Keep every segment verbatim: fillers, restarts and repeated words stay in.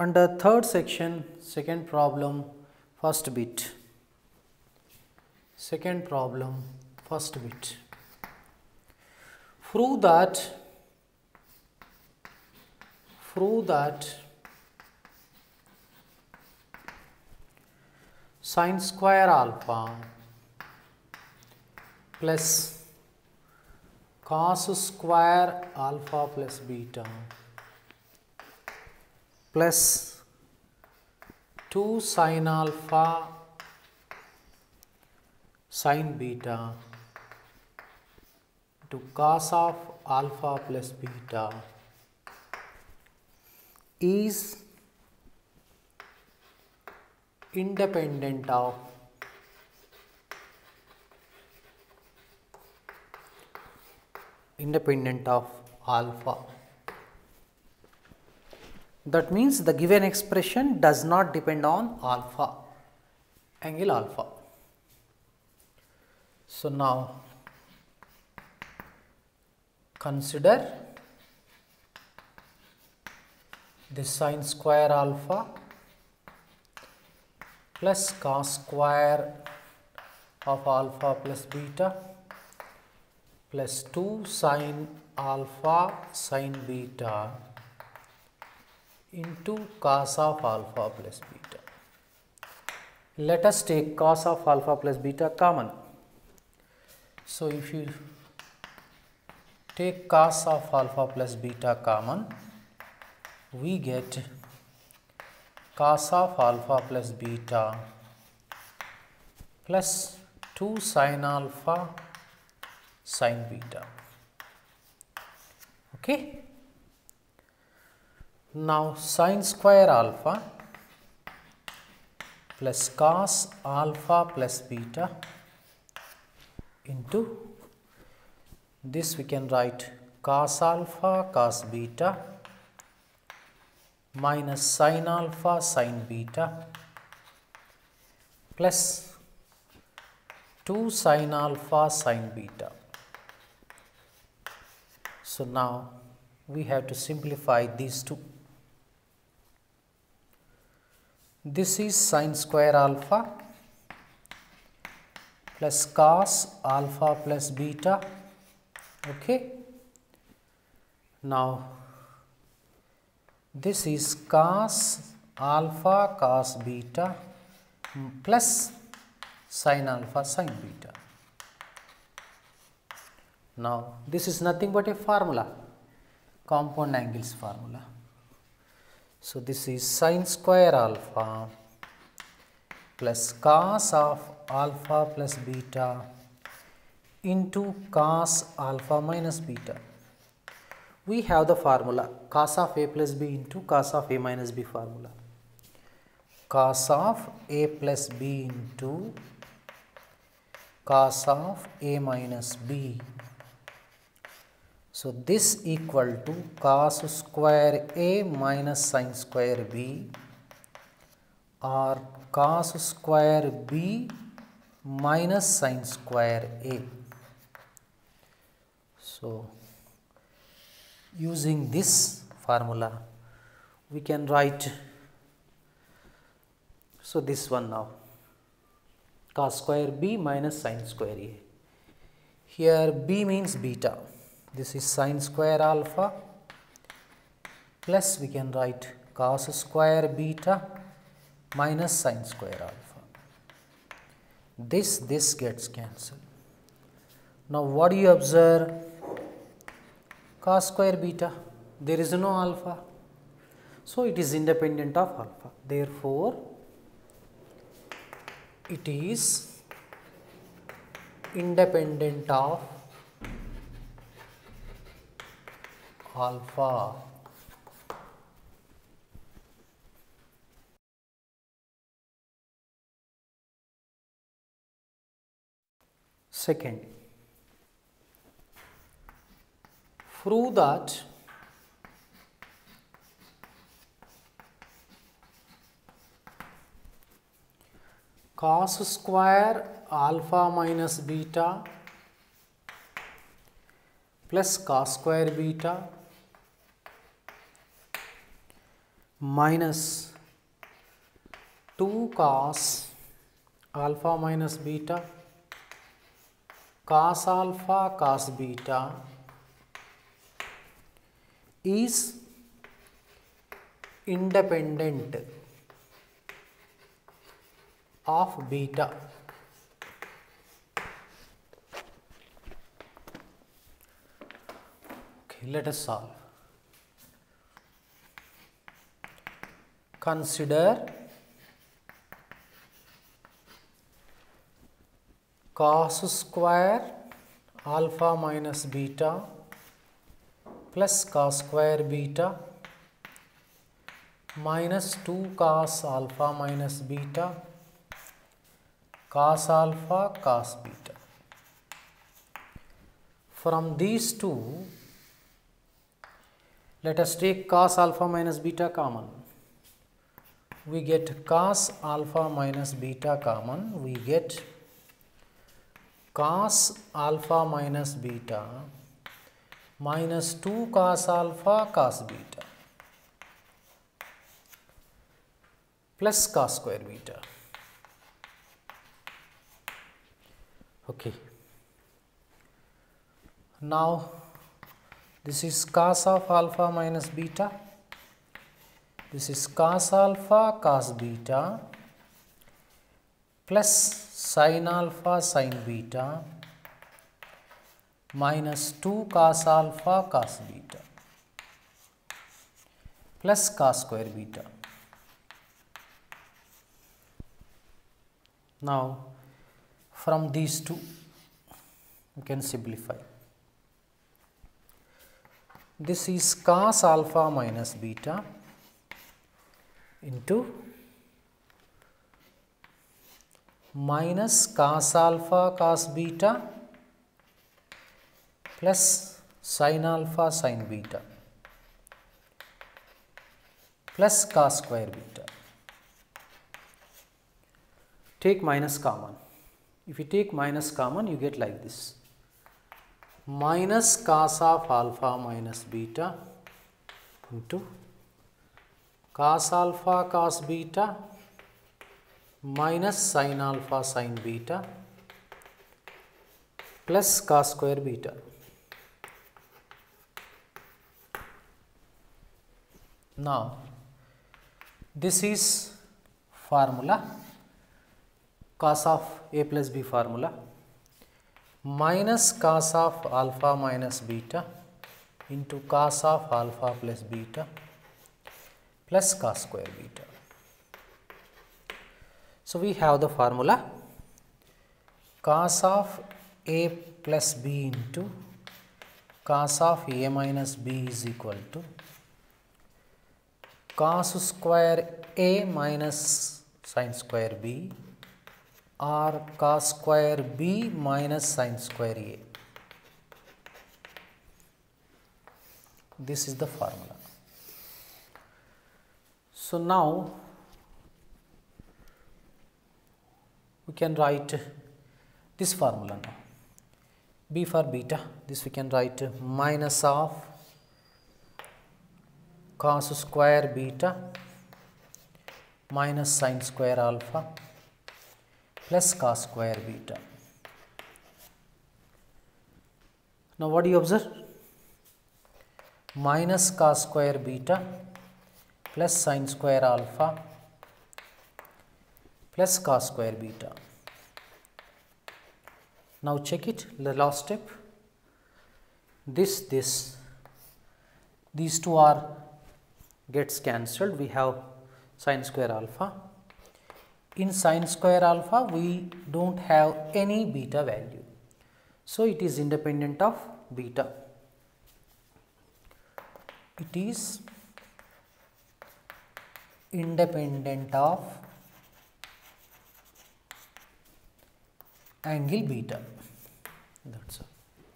Under third section, second problem, first bit. Second problem, first bit. Prove that, prove that sine square alpha plus cos square alpha plus beta plus two sin alpha sin beta to cos of alpha plus beta is independent of independent of alpha. That means the given expression does not depend on alpha, angle alpha. So now consider this sin square alpha plus cos square of alpha plus beta plus two sin alpha sin beta into cos of alpha plus beta. Let us take cos of alpha plus beta common. So if you take cos of alpha plus beta common, we get cos of alpha plus beta plus two sin alpha sin beta. Okay. Now sin square alpha plus cos alpha plus beta into this, we can write cos alpha cos beta minus sin alpha sin beta plus two sin alpha sin beta. So now we have to simplify these two. This is sin square alpha plus cos alpha plus beta. Okay. Now this is cos alpha cos beta plus sin alpha sin beta. Now this is nothing but a formula, compound angles formula. So this is sin square alpha plus cos of alpha plus beta into cos alpha minus beta. We have the formula cos of a plus b into cos of a minus b formula. Cos of a plus b into cos of a minus b. So this equal to cos square a minus sin square b or cos square b minus sin square a. So using this formula we can write, so this one now cos square b minus sin square a. Here b means beta. This is sin square alpha plus we can write cos square beta minus sin square alpha. This, this gets cancelled. Now what do you observe? Cos square beta, there is no alpha. So it is independent of alpha. Therefore, it is independent of alpha. Second, prove that cos square alpha minus beta plus cos square beta minus two cos alpha minus beta cos alpha cos beta is independent of beta. Okay, let us solve. Consider cos square alpha minus beta plus cos square beta minus two cos alpha minus beta cos alpha cos beta. From these two, let us take cos alpha minus beta common. We get cos alpha minus beta common. We get cos alpha minus beta minus two cos alpha cos beta plus cos square beta. Okay. Now, this is cos of alpha minus beta. This is cos alpha cos beta plus sin alpha sin beta minus two cos alpha cos beta plus cos square beta. Now, from these two, you can simplify. This is cos alpha minus beta into minus cos alpha cos beta plus sin alpha sin beta plus cos square beta. Take minus common. If you take minus common, you get like this: minus cos of alpha minus beta into cos alpha cos beta minus sin alpha sin beta plus cos square beta. Now, this is formula, cos of a plus b formula, minus cos of alpha minus beta into cos of alpha plus beta plus cos square beta. So, we have the formula cos of a plus b into cos of a minus b is equal to cos square a minus sin square b or cos square b minus sin square a. This is the formula. So, now we can write this formula now. B for beta, this we can write minus of cos square beta minus sin square alpha plus cos square beta. Now, what do you observe? Minus cos square beta plus sin square alpha plus cos square beta. Now, check it, the last step. This, this, these two are gets cancelled. We have sin square alpha. In sin square alpha, we don't have any beta value. So, it is independent of beta. It is independent of angle beta. That's all.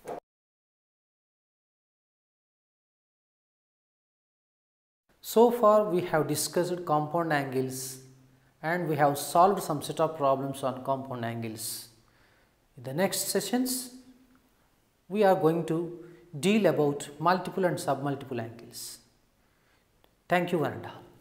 So far, we have discussed compound angles and we have solved some set of problems on compound angles. In the next sessions, we are going to deal about multiple and submultiple angles. Thank you, one and all.